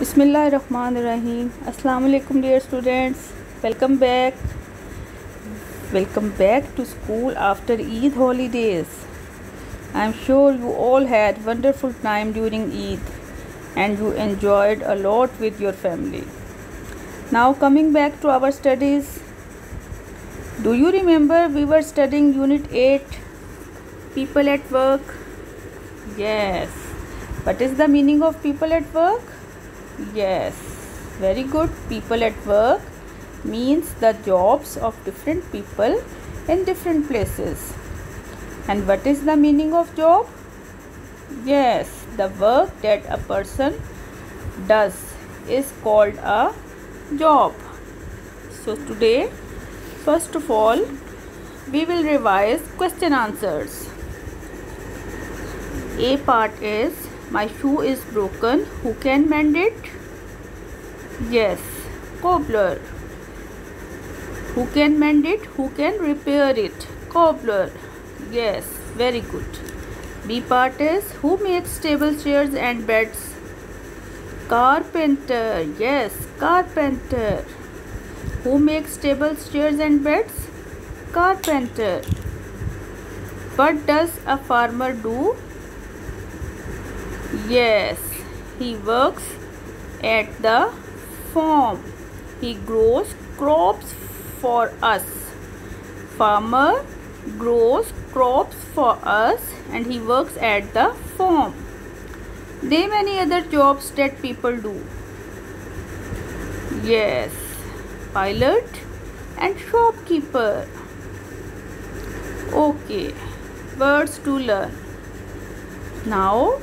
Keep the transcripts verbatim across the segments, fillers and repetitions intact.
Bismillahirrahmanirrahim. Assalamu alaikum dear students. Welcome back. Welcome back to school after Eid holidays. I am sure you all had wonderful time during Eid and you enjoyed a lot with your family. Now coming back to our studies. Do you remember we were studying unit eight, people at work? Yes. What is the meaning of people at work? Yes, very good. People at work means the jobs of different people in different places. And what is the meaning of job? Yes, the work that a person does is called a job. So today, first of all, we will revise question answers. A part is, my shoe is broken, who can mend it? Yes, cobbler. Who can mend it? Who can repair it? Cobbler. Yes, very good. B part is, who makes tables, chairs and beds? Carpenter. Yes, carpenter. Who makes tables, chairs and beds? Carpenter. What does a farmer do? Yes, he works at the farm. He grows crops for us. Farmer grows crops for us and he works at the farm. Name any other jobs that people do. Yes, pilot and shopkeeper. Okay, words to learn. Now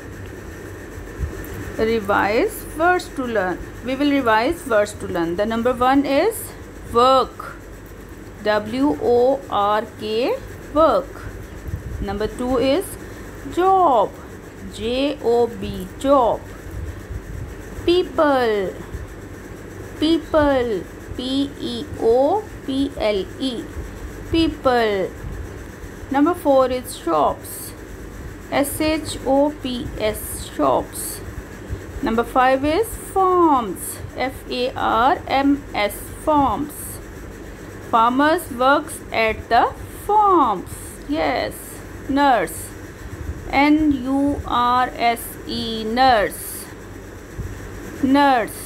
revise words to learn. We will revise words to learn. The number one is work. W O R K, work. Number two is job. J O B, job. People. People. P E O P L E, people. Number four is shops. S H O P S, shops. Number five is farms. F A R M S, farms. Farmers works at the farms. Yes. Nurse. N U R S E, nurse. Nurse.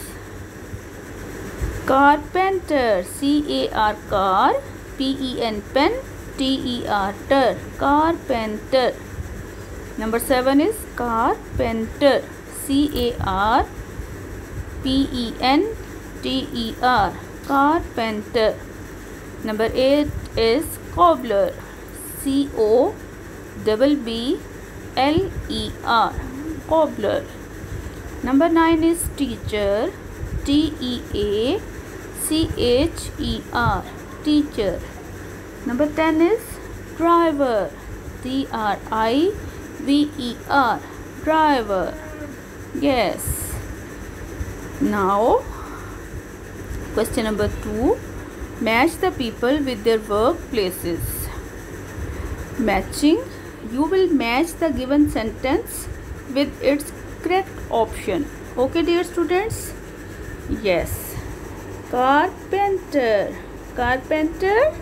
Carpenter. C A R, car. P E N, pen. T E R, ter. Carpenter. Number seven is carpenter. C A R P E N T E R, carpenter. Number eight is cobbler. C O B B L E R, cobbler. Number nine is teacher. T E A C H E R, teacher. Number ten is driver. D R I V E R, driver. Yes. Now, question number two. Match the people with their workplaces. Matching. You will match the given sentence with its correct option. Okay, dear students? Yes. Carpenter. Carpenter.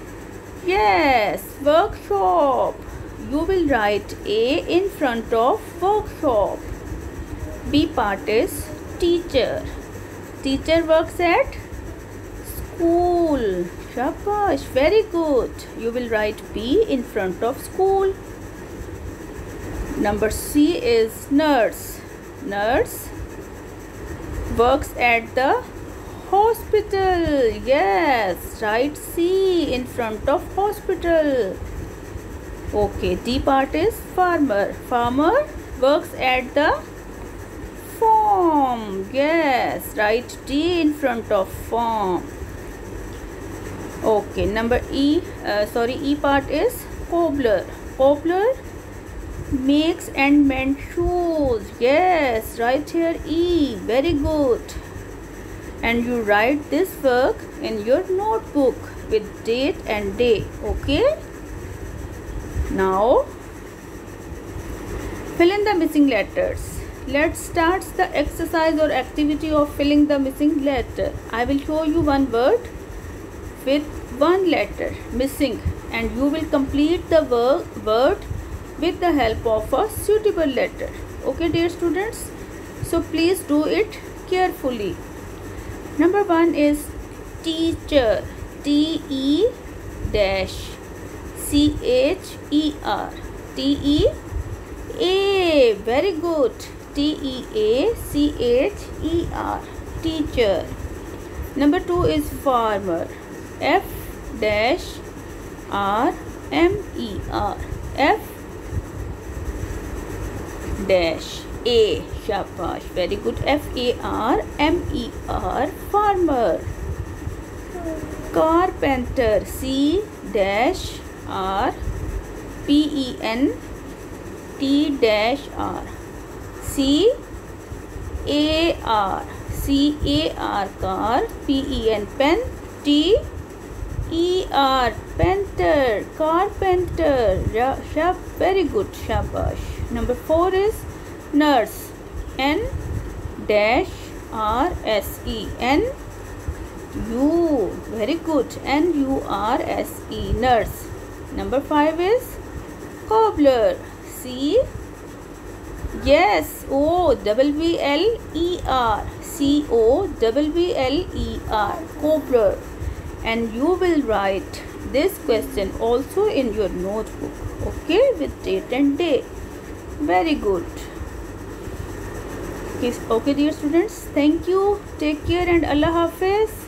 Yes. Workshop. You will write A in front of workshop. B part is teacher. Teacher works at school. Shabash, very good. You will write B in front of school. Number C is nurse. Nurse works at the hospital. Yes, write C in front of hospital. Okay, D part is farmer. Farmer works at the farm. Yes, write D in front of farm. Okay, number E, uh, sorry, E part is cobbler. Cobbler makes and mend shoes. Yes, write here E. Very good. And you write this work in your notebook with date and day. Okay. Now fill in the missing letters. let's start the exercise or activity of filling the missing letter. I will show you one word with one letter missing, and you will complete the word with the help of a suitable letter. Okay, dear students, so please do it carefully. Number one is teacher. T E dash C H E R. T E A. Very good. T E A C H E R. Teacher. Number two is farmer. F dash R M E R. F dash A. Shabash. Very good. F A R M E R. Farmer. Carpenter. C dash R P E N T dash R. C A R. C A R. Car. P E N pen. T E R. Painter. Carpenter. Shab. Very good. Shabash. Number four is nurse. N dash R S E. N U. Very good. N U R S E. Nurse. Number five is cobbler. C. Yes. O. W L E R. C O W L E R. Cobbler. And you will write this question also in your notebook. Okay, with date and day. Very good. Okay, dear students. Thank you. Take care and Allah Hafiz.